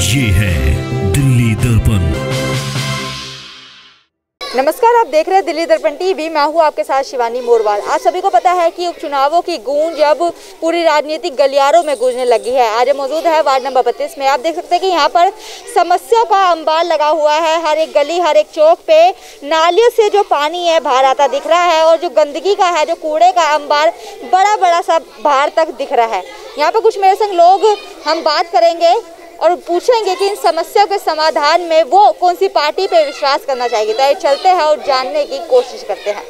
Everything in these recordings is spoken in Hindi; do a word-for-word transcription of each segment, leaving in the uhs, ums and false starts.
ये है दिल्ली दर्पण। नमस्कार, आप देख रहे हैं दिल्ली दर्पण टीवी। मैं हूं आपके साथ शिवानी मोरवाल। आज सभी को पता है कि उपचुनावों की गूंज अब पूरी राजनीतिक गलियारों में गूंजने लगी है। आज मौजूद है वार्ड नंबर बत्तीस में। आप देख सकते हैं कि यहां पर समस्या का अंबार लगा हुआ है। हर एक गली, हर एक चौक पे नालियों से जो पानी है बाहर आता दिख रहा है, और जो गंदगी का है, जो कूड़े का अंबार बड़ा बड़ा सा बाहर तक दिख रहा है। यहाँ पर कुछ मेरे संग लोग हम बात करेंगे और पूछेंगे कि इन समस्याओं के समाधान में वो कौन सी पार्टी पे विश्वास करना चाहिए। तो चलते हैं और जानने की कोशिश करते हैं।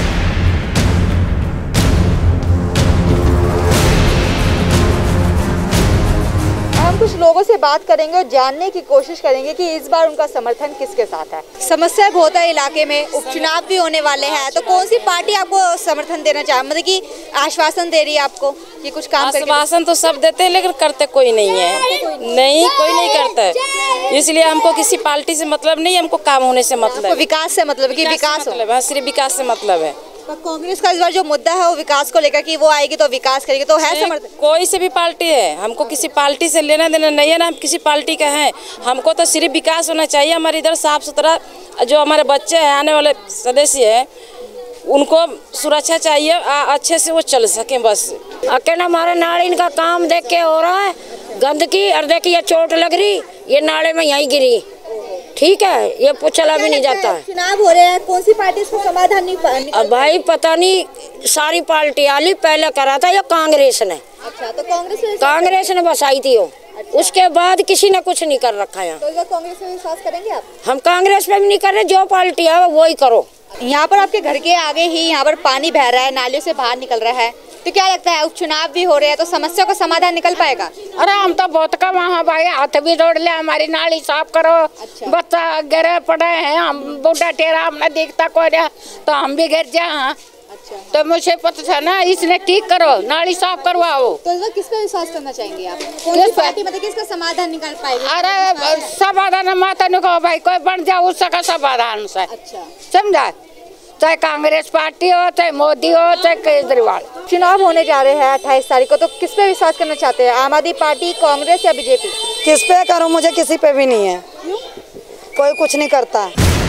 हम कुछ लोगों से बात करेंगे और जानने की कोशिश करेंगे कि इस बार उनका समर्थन किसके साथ है। समस्या बहुत है इलाके में, उपचुनाव भी होने वाले हैं, तो कौन सी पार्टी आपको समर्थन देना चाहिए? मतलब कि आश्वासन दे रही है आपको कि कुछ काम करके? आश्वासन तो सब देते हैं, लेकिन करते कोई नहीं है। नहीं, कोई नहीं करता है। इसलिए हमको किसी पार्टी से मतलब नहीं, हमको काम होने से मतलब है। विकास से मतलब कि विकास मतलब है, सिर्फ विकास से मतलब है। तो कांग्रेस का इस बार जो मुद्दा है वो विकास को लेकर कि वो आएगी तो विकास करेगी, तो है समर्थन? कोई से भी पार्टी है, हमको किसी पार्टी से लेना देना नहीं है ना। हम किसी पार्टी का हैं, हमको तो सिर्फ विकास होना चाहिए। हमारे इधर साफ सुथरा, जो हमारे बच्चे हैं, आने वाले सदस्य हैं, उनको सुरक्षा चाहिए, अच्छे से वो चल सके। बस अकेला हमारे नाले इनका काम देख के हो रहा है। गंदगी और देखिए ये चोट लग रही, ये नाले में यहीं गिरी। ठीक है, ये चला भी नहीं जाता है। चुनाव हो रहे हैं, कौन सी पार्टी इसको समाधान नहीं पा? अब भाई पता नहीं, सारी पार्टी आली पहले करा था ये कांग्रेस ने। अच्छा, तो कांग्रेस कांग्रेस ने बसाई थी वो। अच्छा। उसके बाद किसी ने कुछ नहीं कर रखा है। तो इधर कांग्रेस पे विश्वास करेंगे आप? हम कांग्रेस पे भी नहीं कर रहे, जो पार्टी है वो ही करो। यहाँ पर आपके घर के आगे ही यहाँ पर पानी बह रहा है, नालियों से बाहर निकल रहा है, तो क्या लगता है उपचुनाव भी हो रहे हैं तो समस्या का समाधान निकल पाएगा? अरे हम तो बहुत कम वहाँ भाई हाथ भी जोड़ ले, हमारी नाली साफ करो। अच्छा। बच्चा गिरे पड़े हैं, हम बूढ़ा टेरा हमने देखता कोई ना, तो हम भी गिर जाए। अच्छा। तो मुझे पता था ना, इसने ठीक करो, नाली साफ करवाओ। तो इस किस पे विश्वास करना चाहेंगे आप? कौन सी पार्टी मतलब किसका समाधान निकाल पाएगी? अरे समाधान माता निकाल भाई, कोई बन जाओ उसका समाधान से। अच्छा, समझा? चाहे कांग्रेस पार्टी हो, चाहे मोदी हो, चाहे केजरीवाल। चुनाव होने जा रहे हैं अट्ठाईस तारीख को, तो किस पे विश्वास करना चाहते हैं? आम आदमी पार्टी, कांग्रेस या बीजेपी? किस पे करूं, मुझे किसी पे भी नहीं है। क्यों? कोई कुछ नहीं करता।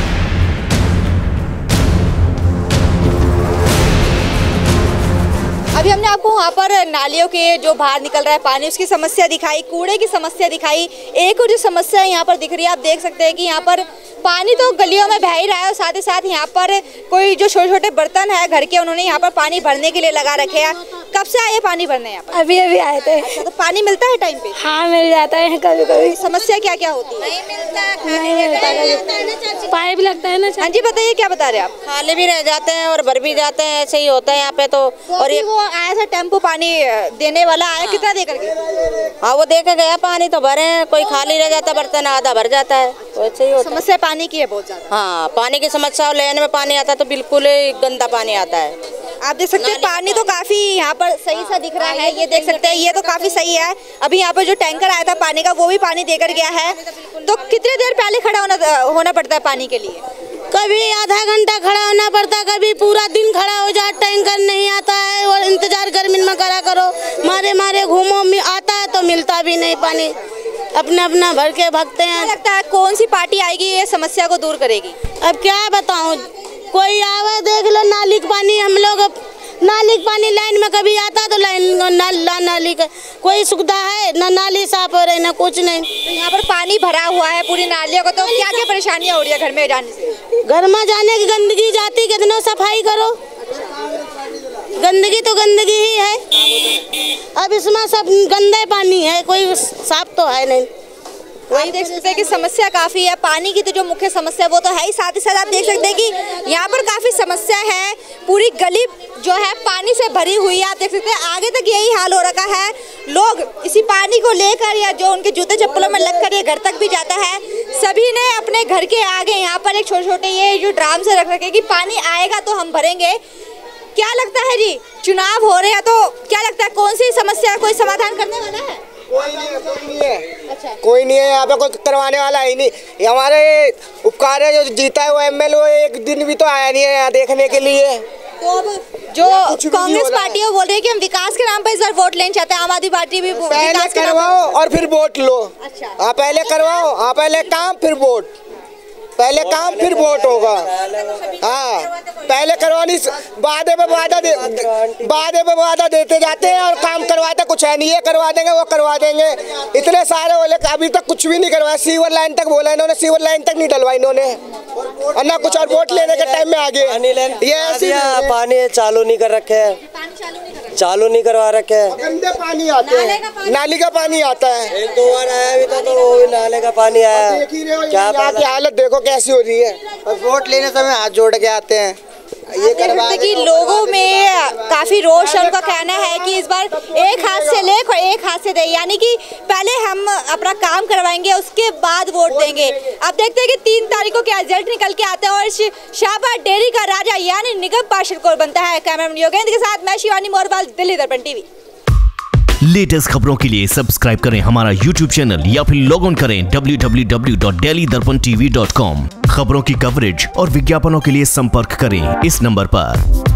अभी हमने आपको वहाँ पर नालियों के जो बाहर निकल रहा है पानी, उसकी समस्या दिखाई, कूड़े की समस्या दिखाई। एक और जो समस्या यहाँ पर दिख रही है, आप देख सकते हैं कि यहाँ पर पानी तो गलियों में बह ही रहा है, और साथ ही साथ यहाँ पर कोई जो छोटे छोटे बर्तन है घर के, उन्होंने यहाँ पर पानी भरने के लिए लगा रखे हैं। कब से आए पानी भरने यहाँ पर? अभी अभी आए थे। अच्छा, तो पानी मिलता है टाइम पे? हाँ, मिल जाता है कभी कभी। समस्या क्या क्या होती है? नहीं मिलता, नहीं मिलता, पाइप लगता है ना। हाँ जी, बताइए क्या बता रहे हैं आप? खाली भी रह जाते हैं और भर भी जाते हैं, ऐसे ही होता है यहाँ पे। तो और ये वो आया था टेम्पो पानी देने वाला, आया कितना देकर के? हाँ, वो दे के गया, पानी तो भरे हैं, कोई खाली रह जाता बर्तन, आधा भर जाता है, तो ऐसे ही होता है। समस्या पानी की है बहुत ज्यादा। हाँ, पानी की समस्या, और लेने में पानी आता तो बिल्कुल गंदा पानी आता है। आप देख सकते हैं पानी तो काफी यहाँ पर सही सा दिख रहा है, ये देख सकते हैं, ये तो काफी सही है। अभी यहाँ पर जो टैंकर आया था पानी का, वो भी पानी देकर गया है। तो कितने देर पहले खड़ा होना होना पड़ता है पानी के लिए? कभी आधा घंटा खड़ा होना पड़ता है, कभी पूरा दिन खड़ा हो जाए, टैंकर नहीं आता है, और इंतजार गर्मी में करा करो, मारे मारे घूमो, आता है तो मिलता भी नहीं पानी, अपना अपना भर के भागते हैं। लगता है कौन सी पार्टी आएगी ये समस्या को दूर करेगी? अब क्या बताऊं, कोई आवे देख लो, नाली का पानी, हम लोग नाली का पानी लाइन में कभी आता तो लाइन ना, नाली का कोई सुविधा है ना, नाली साफ हो रही ना कुछ नहीं। तो यहाँ पर पानी भरा हुआ है पूरी नालियों को, तो क्या क्या परेशानियाँ हो रही है घर में जाने से? घर में जाने की गंदगी जाती, कितनों सफाई करो। गंदगी तो गंदगी ही है। अब इसमें सब गंदे पानी है, कोई साफ तो है नहीं। वही देख सकते हैं कि समस्या काफी है पानी की, तो जो मुख्य समस्या वो तो है ही, साथ ही साथ आप देख सकते हैं कि यहाँ पर काफी समस्या है। पूरी गली जो है पानी से भरी हुई है, आप देख सकते हैं आगे तक यही हाल हो रखा है। लोग इसी पानी को लेकर, या जो उनके जूते चप्पलों में लगकर ये घर तक भी जाता है, सभी ने अपने घर के आगे यहाँ पर एक छोटे छोटे ये जो ड्राम से रख रखे कि पानी आएगा तो हम भरेंगे। क्या लगता है जी, चुनाव हो रहे हैं तो क्या लगता है कौन सी समस्या कोई समाधान करने वाला है? कोई नहीं है, कोई नहीं है। अच्छा। कोई नहीं है यहाँ पे, कोई करवाने वाला ही नहीं। हमारे उपकार है जो जीता है वो एमएलए, एक दिन भी तो आया नहीं है यहाँ देखने के लिए। तो अब जो कांग्रेस पार्टी है वो बोल रही है कि हम विकास के नाम पर इस बार वोट लेना चाहते हैं, आम आदमी पार्टी भी पहले करवाओ और फिर वोट लो। अच्छा। हाँ पहले करवाओ, हाँ पहले काम फिर वोट, पहले काम फिर वोट होगा। हाँ पहले करवानी, वादे पे वादा दे, वादे पे वादा देते जाते हैं और काम करवाते कुछ है नहीं। ये करवा देंगे वो करवा देंगे, इतने सारे बोले अभी तक कुछ भी नहीं करवाया। सीवर लाइन तक बोला इन्होंने, सीवर लाइन तक नहीं डलवाई इन्होंने, और ना कुछ। और वोट लेने के टाइम में आगे ये ऐसी पानी चालू नहीं कर रखे है, चालू नहीं करवा रखे है। गंदे पानी आते हैं, नाली का पानी आता है। एक दो बार आया अभी तक तो वो भी नाले का पानी आया। क्या यहाँ की हालत देखो कैसी हो रही है। और वोट लेने समय हाथ जोड़ के आते हैं। ये करवा कि लोगों में काफी रोष है। उनका कहना है कि इस बार एक हाथ से ले और एक हाथ से दे, यानी कि पहले हम अपना काम करवाएंगे उसके बाद वोट देंगे। अब देखते हैं कि तीन तारीख को क्या रिजल्ट निकल के आता है और शाहबाद डेयरी का राजा यानी निगम पार्षद कौन बनता है। कैमरामैन योगेंद्र के साथ मैं शिवानी मोरवाल, दिल्ली दर्पण टीवी। लेटेस्ट खबरों के लिए सब्सक्राइब करें हमारा यूट्यूब चैनल या फिर लॉग ऑन करें W W W dot Delhi Darpan TV dot com. खबरों की कवरेज और विज्ञापनों के लिए संपर्क करें इस नंबर पर।